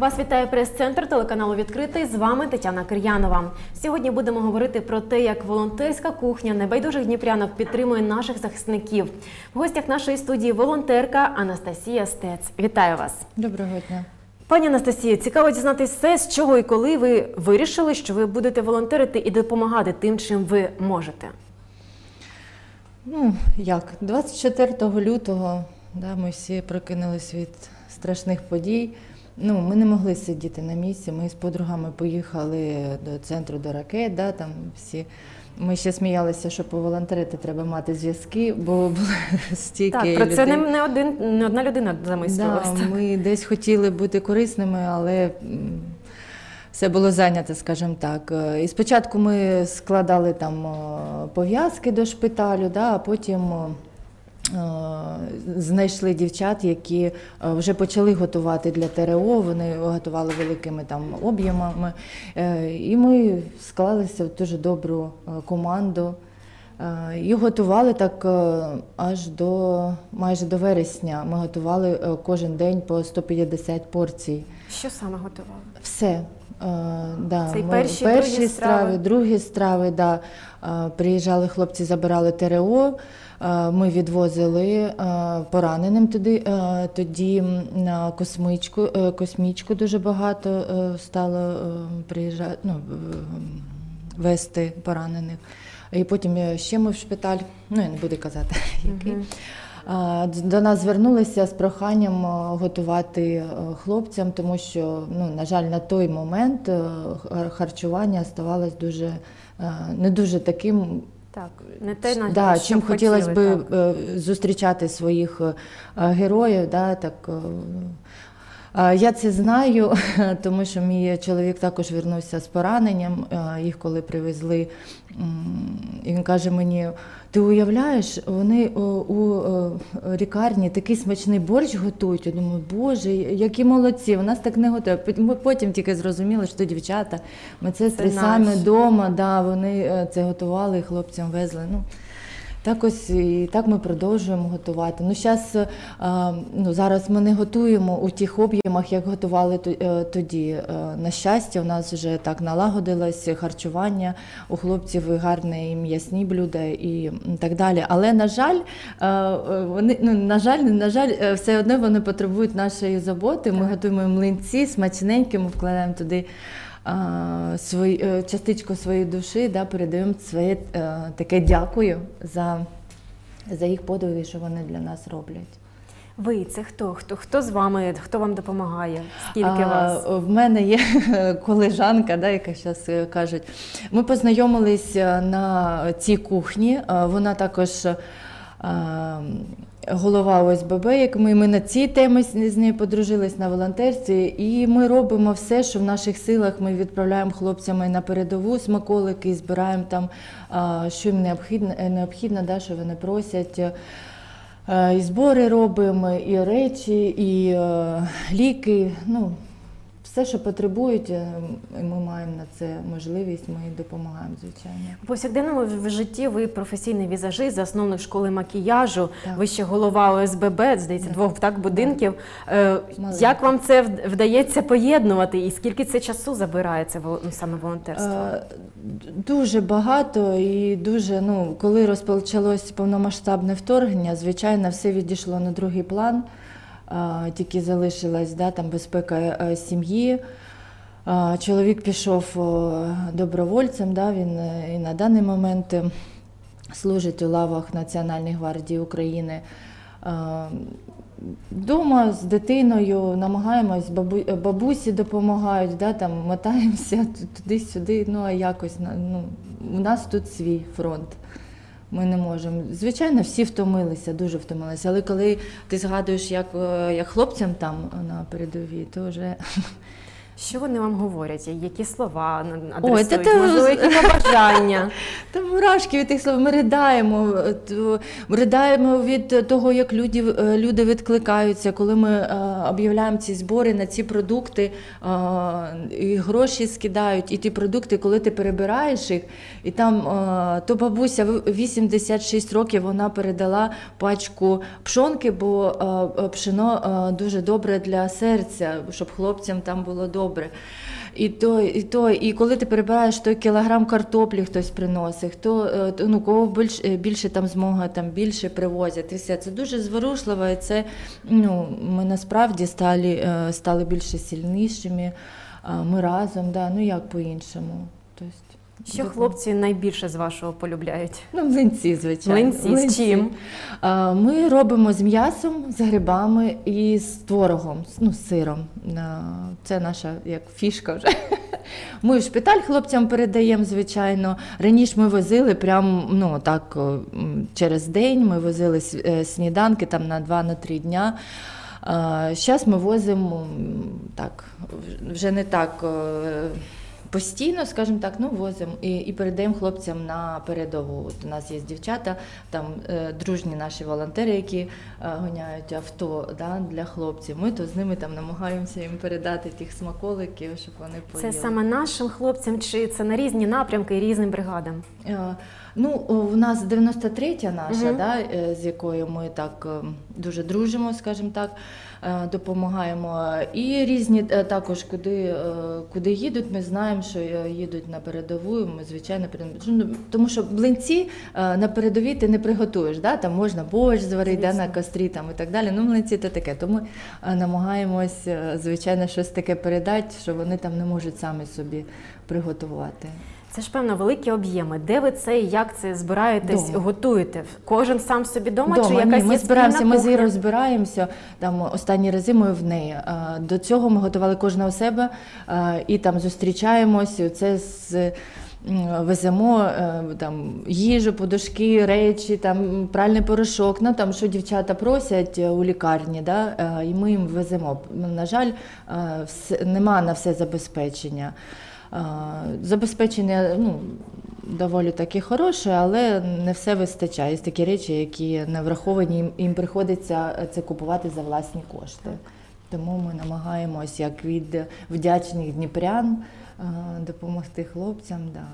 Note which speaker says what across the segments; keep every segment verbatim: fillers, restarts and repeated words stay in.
Speaker 1: Вас вітає прес-центр телеканалу «Відкритий». З вами Тетяна Кир'янова. Сьогодні будемо говорити про те, як волонтерська кухня небайдужих дніпрянок підтримує наших захисників. В гостях нашої студії волонтерка Анастасія Стец. Вітаю вас.
Speaker 2: Доброго дня.
Speaker 1: Пані Анастасія, цікаво дізнатися все, з чого і коли ви вирішили, що ви будете волонтерити і допомагати тим, чим ви можете.
Speaker 2: Ну, як? двадцять четвертого лютого да, ми всі прокинулись від страшних подій. Ну, ми не могли сидіти на місці, ми з подругами поїхали до центру, до ракет, да, там всі. Ми ще сміялися, що поволонтерити треба мати зв'язки, бо було стільки
Speaker 1: Так, про це
Speaker 2: людей.
Speaker 1: не, не, один, не одна людина замислювалася.
Speaker 2: Да, ми десь хотіли бути корисними, але все було зайнято, скажімо так. І спочатку ми складали там пов'язки до шпиталю, да, а потім знайшли дівчат, які вже почали готувати для ТРО, вони готували великими там об'ємами. І ми склалися в дуже добру команду. І готували так аж до майже до вересня. Ми готували кожен день по сто п'ятдесят порцій.
Speaker 1: Що саме готували?
Speaker 2: Все. Да,
Speaker 1: Це і
Speaker 2: ми,
Speaker 1: перші,
Speaker 2: перші
Speaker 1: другі
Speaker 2: страви,
Speaker 1: страви,
Speaker 2: другі страви. Да. Приїжджали хлопці, забирали ТРО, ми відвозили пораненим туди. Тоді на космичку, космічку дуже багато стало приїжджати, ну, вести поранених. І потім ще ми в шпиталь, ну я не буду казати, який. Uh-huh. До нас звернулися з проханням готувати хлопцям, тому що, ну, на жаль, на той момент харчування ставалось дуже, не дуже таким,
Speaker 1: так, не те, на
Speaker 2: да,
Speaker 1: що
Speaker 2: чим
Speaker 1: хотіли,
Speaker 2: хотілося б
Speaker 1: так.
Speaker 2: зустрічати своїх героїв. Да, так. Я це знаю, тому що мій чоловік також вернувся з пораненням, їх коли привезли, і він каже мені: ти уявляєш, вони у лікарні такий смачний борщ готують. Я думаю, боже, які молодці, у нас так не готують. Ми потім тільки зрозуміли, що дівчата, медсестри самі вдома, да, вони це готували, хлопцям везли. Ну, так ось і так ми продовжуємо готувати. Ну, щас, ну, зараз ми не готуємо у тих об'ємах, як готували тоді. На щастя, у нас вже так налагодилось харчування, у хлопців гарне і м'ясні блюда і так далі. Але, на жаль, вони, ну, на жаль, на жаль, все одно вони потребують нашої заботи. Ми готуємо млинці смачненькі, ми вкладаємо туди свої, частичку своєї душі, да, передаємо своє таке дякую за, за їх подвиги, що вони для нас роблять.
Speaker 1: Ви це хто? Хто, хто з вами? Хто вам допомагає? Скільки
Speaker 2: а,
Speaker 1: вас?
Speaker 2: В мене є колежанка, да, яка зараз кажуть. Ми познайомились на цій кухні, вона також голова О С Б Б, як ми, ми на цій темі з нею подружились, на волонтерстві, і ми робимо все, що в наших силах. Ми відправляємо хлопцями на передову смаколики, збираємо там, що їм необхідно, необхідно, да, що вони просять. І збори робимо, і речі, і ліки, ну, все, що потребують, ми маємо на це можливість, ми допомагаємо, звичайно.
Speaker 1: У повсякденному житті ви професійний візажист, засновник школи макіяжу,
Speaker 2: так.
Speaker 1: Ви ще голова О С Б Б, здається,
Speaker 2: так.
Speaker 1: двох так, будинків.
Speaker 2: Так.
Speaker 1: Як вам це вдається поєднувати і скільки це часу забирає це саме волонтерство?
Speaker 2: Дуже багато і дуже, ну, коли розпочалось повномасштабне вторгнення, звичайно, все відійшло на другий план. Тільки залишилась, да, там безпека сім'ї. Чоловік пішов добровольцем, да, він і на даний момент служить у лавах Національної гвардії України. Дома з дитиною намагаємось, бабу, бабусі допомагають, да, там, мотаємося туди-сюди, ну а якось, ну, у нас тут свій фронт. Ми не можемо. Звичайно, всі втомилися, дуже втомилися. Але коли ти згадуєш, як, як хлопцям там на передовій, то вже
Speaker 1: Що вони вам говорять? Які слова
Speaker 2: Ой,
Speaker 1: адресують?
Speaker 2: та ти-
Speaker 1: Можливо, які побажання?
Speaker 2: Та мурашки від тих слов, ми riдаємо, то- ми riдаємо від того, як люди, люди відкликаються, коли ми е, об'являємо ці збори на ці продукти, е, і гроші скидають, і ті продукти, коли ти перебираєш їх, і там е, то бабуся в вісімдесят шість років, вона передала пачку пшонки, бо е, пшено е, дуже добре для серця, щоб хлопцям там було добре. І то, і то, і коли ти перебираєш той кілограм картоплі, хтось приносить, хто е, то, ну кого більше, більше там змога, там більше привозять. І все це дуже зворушливо. І це ну ми насправді стали, е, стали більше сильнішими. е, Ми разом, да, ну як по-іншому. Тобто,
Speaker 1: Що хлопці найбільше з вашого полюбляють?
Speaker 2: ну, млинці, звичайно.
Speaker 1: Млинці з чим?
Speaker 2: А, Ми робимо з м'ясом, з грибами і з творогом, з- ну, з сиром. А, Це наша як фішка вже. Ми в шпиталь хлопцям передаємо, звичайно. Раніше ми возили прям, ну, так, о, м, через день, ми возили с- е, сніданки там на два-три дня. Зараз ми возимо м, так, вже не так е, постійно, скажімо так, ну возимо і, і передаємо хлопцям на передову. От у нас є дівчата, там е, дружні наші волонтери, які е, гоняють авто, да, для хлопців. Ми то з ними там намагаємося їм передати тих смаколиків, щоб вони поїли.
Speaker 1: Це саме нашим хлопцям, чи це на різні напрямки і різним бригадам?
Speaker 2: Е, Ну, у нас дев'яносто третя наша,
Speaker 1: Мгм.
Speaker 2: да, е, з якою ми так е, дуже дружимо, скажімо так, е, допомагаємо. І різні е, також, куди, е, куди їдуть, ми знаємо, що е, їдуть на передову, ми, звичайно, перед- ну, тому що млинці е, на передовій ти не приготуєш, да? Там можна борщ зварити, да, на кострі там, і так далі, ну млинці то таке. Тому е, намагаємось, е, звичайно, щось таке передати, що вони там не можуть самі собі приготувати.
Speaker 1: Це ж, певно, великі об'єми. Де ви це і як це збираєтесь,
Speaker 2: Дома.
Speaker 1: готуєте? Кожен сам собі вдома, чи
Speaker 2: Дома,
Speaker 1: якась
Speaker 2: ні, ми
Speaker 1: є
Speaker 2: збираємося,
Speaker 1: спільна
Speaker 2: ми з
Speaker 1: кухня?
Speaker 2: Ірою збираємося, там останні рази ми в неї. А, До цього ми готували кожна у себе а, і там зустрічаємось, і це з, м, веземо е, там, їжу, подушки, речі, там, пральний порошок, ну, там, що дівчата просять у лікарні, да, е, і ми їм веземо. На жаль, е, все- нема на все забезпечення. А, Забезпечення, ну, доволі таки хороше, але не все вистачає. Є такі речі, які не враховані, їм, їм приходиться це купувати за власні кошти. Тому ми намагаємось, як від вдячних дніпрян, а, допомогти хлопцям. Да.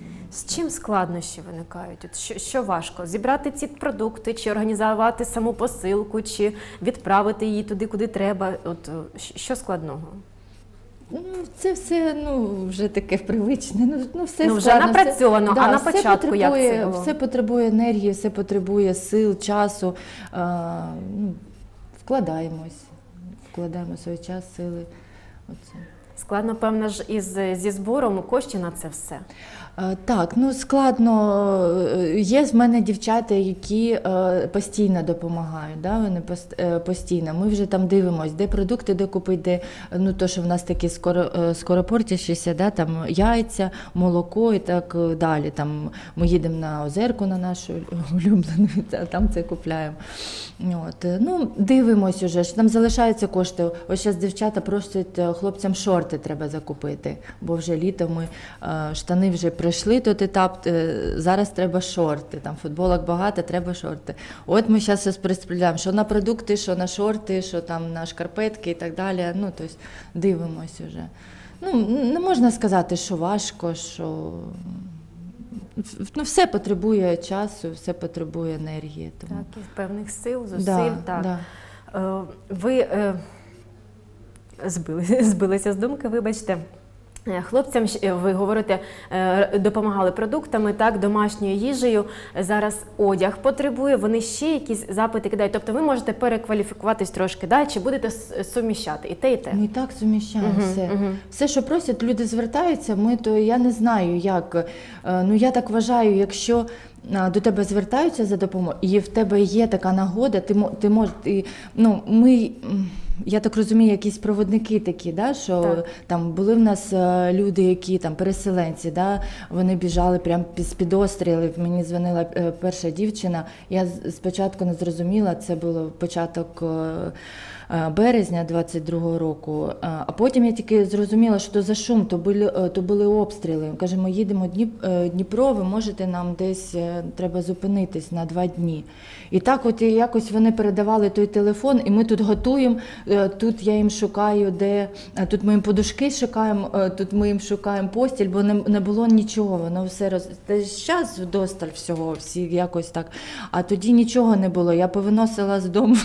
Speaker 1: З чим складнощі виникають? От що, що важко? Зібрати ці продукти, чи організувати саму посилку, чи відправити її туди, куди треба? От е, що складного?
Speaker 2: Ну, це все ну, вже таке привичне. Ну, ну, все
Speaker 1: Ну, вже
Speaker 2: складно, все-
Speaker 1: напрацьовано, а на
Speaker 2: все
Speaker 1: початку як
Speaker 2: потребує,
Speaker 1: це було?
Speaker 2: Все потребує енергії, все потребує сил, часу. А, ну, вкладаємось, вкладаємо свій час, сили. Оце.
Speaker 1: Складно, певно ж, із зі збором коштів на це все.
Speaker 2: Е, Так, ну складно. Е, Є з мене дівчата, які е, постійно допомагають. Да? Вони пост- е, постійно. Ми вже там дивимося, де продукти де купити, де ну то, що в нас такі скоро е, скоропортящіся, да? Там яйця, молоко і так е, далі. Там ми їдемо на Озерку, на нашу улюблену, а там це купляємо. От. е, Ну, дивимось уже, що там залишаються кошти. Ось зараз дівчата просять е, хлопцям шорти треба закупити, бо вже літо ми е, штани вже пройшли той етап, е, зараз треба шорти, там футболок багато, треба шорти. От ми зараз розподіляємо, що на продукти, що на шорти, що там на шкарпетки і так далі. Ну, тобто дивимось вже. Ну, не можна сказати, що важко, що ну, все потребує часу, все потребує енергії. Тому.
Speaker 1: Так, і певних сил, зусиль.
Speaker 2: Да,
Speaker 1: так.
Speaker 2: да.
Speaker 1: Е, Ви е, збили, збилися з думки, вибачте. Е, Хлопцям, щ- е, ви говорите, е, допомагали продуктами, так, домашньою їжею. Зараз одяг потребує, вони ще якісь запити кидають. Тобто ви можете перекваліфікуватись трошки, да? Чи будете с- суміщати і те, і те?
Speaker 2: Ми і так суміщаємо
Speaker 1: Мгм,
Speaker 2: все.
Speaker 1: мгм.
Speaker 2: Все, що просять, люди звертаються, ми то я не знаю як. Е, Ну я так вважаю, якщо а, до тебе звертаються за допомогою, і в тебе є така нагода, ти, мо- ти можеш, ти, ну, ми, м, я так розумію, якісь проводники такі, да, що
Speaker 1: Так.
Speaker 2: там були в нас е, люди, які там переселенці, да, вони біжали прямо з-під обстрілів, мені дзвонила е, перша дівчина, я з- спочатку не зрозуміла, це було початок е, е, березня двадцять другого року, е, а потім я тільки зрозуміла, що то за шум, то були, е, то були обстріли. Каже, ми їдемо Дніп, е, Дніпро, ви можете нам десь, е, треба зупинитись на два дні. І так от і якось вони передавали той телефон, і ми тут готуємо, е, тут я їм шукаю, де, е, тут ми їм подушки шукаємо, е, тут ми їм шукаємо постіль, бо не, не було нічого, воно все роз... Зараз вдосталь всього, всі якось так, а тоді нічого не було, я повиносила з дому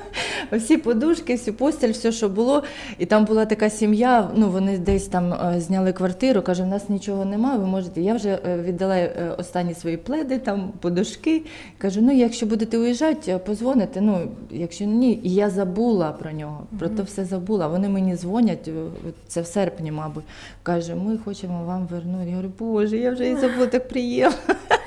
Speaker 2: всі подушки, всю постіль, все, що було, і там була така сім'я, ну вони десь там е, зняли квартиру, каже, в нас нічого немає, ви можете, я вже е, віддала е, останні свої пледи, там подушки, кажу, ну якщо будете уїжджати, е, позвоните, ну якщо ні, і я забула про нього, про то все забула, вони мені дзвонять, е, це в серпні, мабуть, каже, ми хочемо вам вернути, я говорю, боже, я вже і забула, так приємно.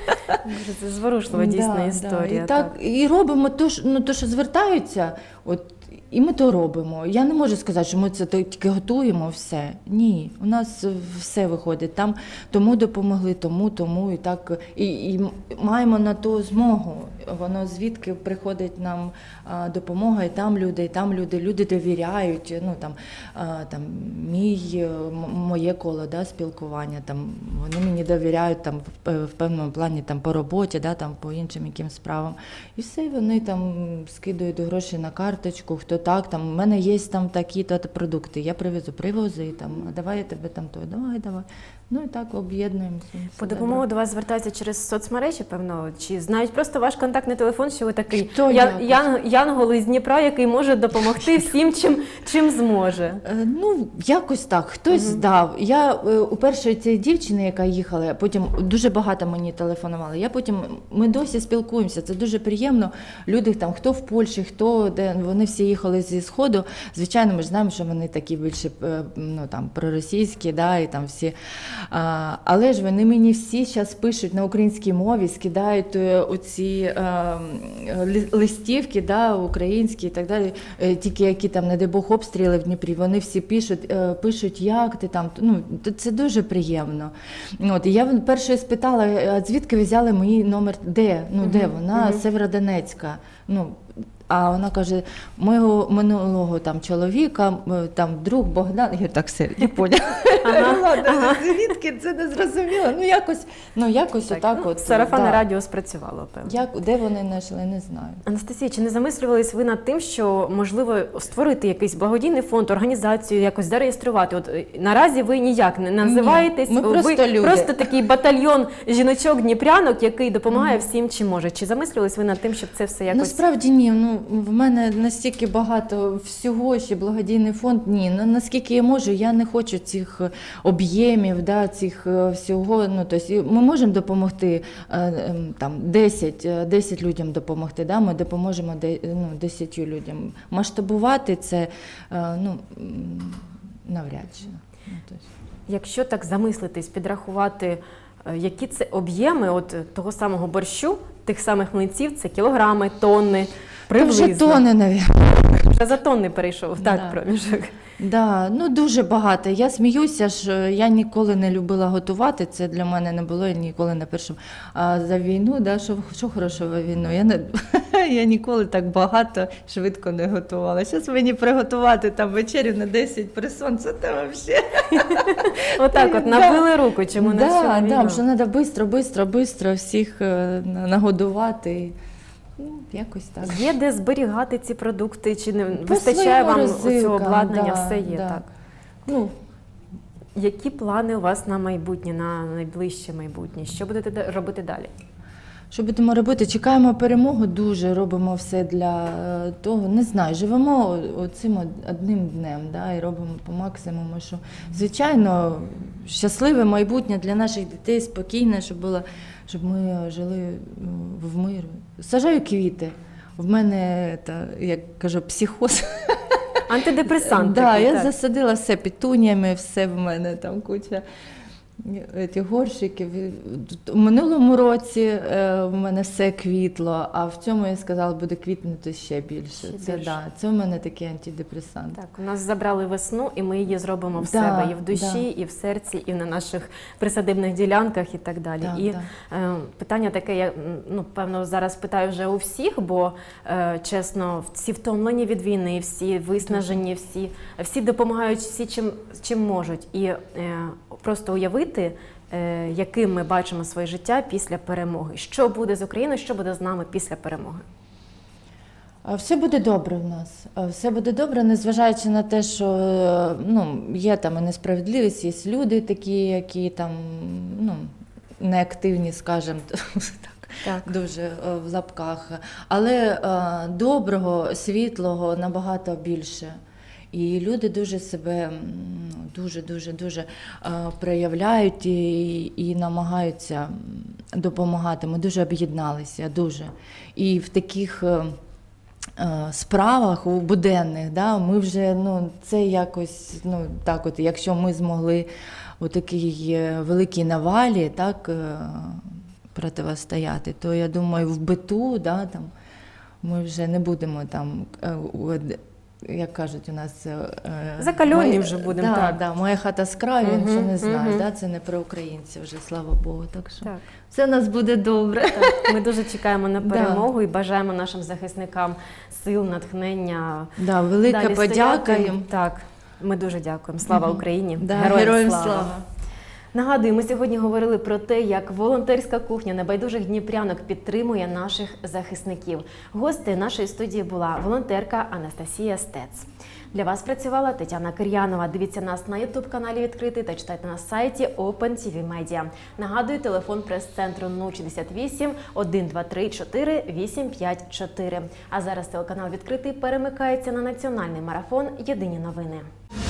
Speaker 1: Боже, це зворушлива дійсно
Speaker 2: Да,
Speaker 1: історія.
Speaker 2: Да. І, так, і робимо то, що, ну, то, що звертаються, от, і ми то робимо. Я не можу сказати, що ми це тільки готуємо все. Ні, у нас все виходить. Там тому допомогли, тому, тому і так. І, і маємо на то змогу. Воно звідки приходить нам а, допомога, і там люди, і там люди. Люди довіряють. Ну, там, а, там, мій, м- моє коло, да, спілкування. Там, вони мені довіряють там, в, в певному плані там, по роботі, да, там, по іншим якимсь справам. І все, вони там скидують гроші на карточку, хто так, там, у мене є там такі-то продукти, я привезу, привози, там, а давай я тебе там то, давай, давай. Ну і так об'єднуємося.
Speaker 1: По допомогу до вас звертаються через соцмережі, певно, чи знають просто ваш контактний телефон, що ви такий
Speaker 2: Хто
Speaker 1: я,
Speaker 2: якось?
Speaker 1: ян, янгол із Дніпра, який може допомогти всім, чим, чим зможе.
Speaker 2: Е, Ну, якось так, хтось
Speaker 1: Мгм.
Speaker 2: здав. Я е, у першої цієї дівчини, яка їхала, а потім дуже багато мені телефонували. Я потім, ми досі спілкуємося, це дуже приємно. Люди там, хто в Польщі, хто де, вони всі їхали зі Сходу. Звичайно, ми ж знаємо, що вони такі більше е, ну, там, проросійські, да, і там всі. А, але ж вони мені всі зараз пишуть на українській мові, скидають е, оці е, ли- листівки, да, українські і так далі, е, тільки які там, не дай Бог, обстріли в Дніпрі, вони всі пишуть, е, пишуть, як ти там, ну, т- це дуже приємно. От, і я перше спитала, а звідки ви взяли мій номер, де, ну, де
Speaker 1: Мгм,
Speaker 2: вона,
Speaker 1: мгм.
Speaker 2: Северодонецька, ну, а вона каже, мого минулого там чоловіка, м, там друг Богдан, я так все, я поняла. Ладно, звідки це не зрозуміло. Ну якось, ну якось
Speaker 1: Так,
Speaker 2: отак
Speaker 1: ну,
Speaker 2: от.
Speaker 1: сарафанне
Speaker 2: да.
Speaker 1: радіо спрацювало, певно.
Speaker 2: Як, де вони знайшли, не знаю.
Speaker 1: Анастасія, чи не замислювались ви над тим, що можливо створити якийсь благодійний фонд, організацію, якось зареєструвати? От е, наразі ви ніяк не називаєтесь,
Speaker 2: Ні, ми просто
Speaker 1: ви
Speaker 2: люди.
Speaker 1: просто такий батальйон жіночок-дніпрянок, який допомагає всім, чим може. Чи замислювались ви над тим, щоб це все якось
Speaker 2: Насправді ні. Ну в мене настільки багато всього, ще благодійний фонд. Ні, ну наскільки я можу, я не хочу цих е, об'ємів, да, цих е, всього. Ну тобто ми можемо допомогти е, е, там десять, е, десять людям допомогти. Да, ми допоможемо де- ну, десятью людям. Масштабувати це е, ну м, навряд чи. Ну, тобто.
Speaker 1: Якщо так замислитись, підрахувати, е, які це об'єми от е, того самого борщу, тих самих млинців, це кілограми, тонни,
Speaker 2: Та
Speaker 1: приблизно.
Speaker 2: вже тони, навіть.
Speaker 1: Вже за тонни перейшов, так,
Speaker 2: Да.
Speaker 1: проміжок.
Speaker 2: Да, ну дуже багато. Я сміюся, що я ніколи не любила готувати. Це для мене не було ніколи на першому. А за війну, да, що, що хорошого в війну? Я не я ніколи так багато швидко не готувала. Зараз мені приготувати там вечерю на десять персон, це те взагалі.
Speaker 1: Отак от,
Speaker 2: Да.
Speaker 1: набили руку, чому не
Speaker 2: Да,
Speaker 1: на
Speaker 2: да,
Speaker 1: війну.
Speaker 2: що треба швидко, швидко, швидко всіх е, на- нагодувати. Ну, якось так.
Speaker 1: Є де зберігати ці продукти, чи не
Speaker 2: По
Speaker 1: вистачає
Speaker 2: своїм
Speaker 1: вам
Speaker 2: морозилкам,
Speaker 1: цього обладнання,
Speaker 2: да,
Speaker 1: все є,
Speaker 2: да.
Speaker 1: так.
Speaker 2: Ну,
Speaker 1: Які плани у вас на майбутнє, на найближче майбутнє? Що будете да- робити далі?
Speaker 2: що будемо робити? Чекаємо перемогу, дуже робимо все для е, того. Не знаю, живемо цим одним днем, да, і робимо по максимуму. Що, звичайно, щасливе майбутнє для наших дітей, спокійне, щоб було, щоб ми жили ну, в мирі. Сажаю квіти. В мене, та, як кажу, психоз.
Speaker 1: Антидепресант
Speaker 2: Да,
Speaker 1: такий,
Speaker 2: я
Speaker 1: так.
Speaker 2: засадила все петуніями, все в мене там куча. ці горщики. В минулому році е, в мене все квітло, а в цьому, я сказала, буде квітнути ще більше.
Speaker 1: Ще
Speaker 2: це,
Speaker 1: більше.
Speaker 2: да, це в мене такий антидепресант.
Speaker 1: Так, у нас забрали весну, і ми її зробимо в
Speaker 2: Да,
Speaker 1: себе і в душі,
Speaker 2: да.
Speaker 1: і в серці, і на наших присадибних ділянках і так далі.
Speaker 2: Да,
Speaker 1: і
Speaker 2: да.
Speaker 1: е, питання таке, я ну, певно, зараз питаю вже у всіх, бо е, чесно, всі втомлені від війни, всі виснажені, всі, всі допомагають всі чим, чим можуть. І е, просто уявити, е, яким ми бачимо своє життя після перемоги. Що буде з Україною, що буде з нами після перемоги?
Speaker 2: А Все буде добре в нас. А Все буде добре, незважаючи на те, що е, ну, є там і несправедливість, є люди такі, які там ну, неактивні, скажімо так,
Speaker 1: Так.
Speaker 2: дуже е, в лапках. Але е, доброго, світлого набагато більше. І люди дуже себе м, ну, дуже, дуже, дуже е, проявляють і, і намагаються м, допомагати. Ми дуже об'єдналися, дуже. І в таких е, е, справах у буденних, да, ми вже, ну, це якось, ну, так от, якщо ми змогли у такій е, великій навалі, так, е, протистояти, то, я думаю, в биту, да, там, ми вже не будемо там, е, у- як кажуть у нас, е,
Speaker 1: Закальонні
Speaker 2: моя-
Speaker 1: вже будемо,
Speaker 2: да,
Speaker 1: так.
Speaker 2: Да, моя хата з краю,
Speaker 1: Мгм,
Speaker 2: якщо не знаю,
Speaker 1: мгм.
Speaker 2: да, це не про українців вже, слава Богу. Так що
Speaker 1: Так.
Speaker 2: все у нас буде добре.
Speaker 1: Так, ми дуже чекаємо на
Speaker 2: Да.
Speaker 1: перемогу і бажаємо нашим захисникам сил, натхнення.
Speaker 2: Да, велика
Speaker 1: далі
Speaker 2: подяка
Speaker 1: стояти.
Speaker 2: їм.
Speaker 1: Так, ми дуже дякуємо. Слава
Speaker 2: Мгм.
Speaker 1: Україні!
Speaker 2: Да,
Speaker 1: Героям,
Speaker 2: героям
Speaker 1: слава!
Speaker 2: слава!
Speaker 1: Нагадую, ми сьогодні говорили про те, як волонтерська кухня небайдужих дніпрянок підтримує наших захисників. Гостею нашої студії була волонтерка Анастасія Стец. Для вас працювала Тетяна Кир'янова. Дивіться нас на ютуб-каналі «Відкритий» та читайте на сайті Open ті ві Media. Нагадую, телефон прес-центру нуль шістдесят вісім, один два три чотири, вісім п'ять чотири. А зараз телеканал «Відкритий» перемикається на національний марафон «Єдині новини».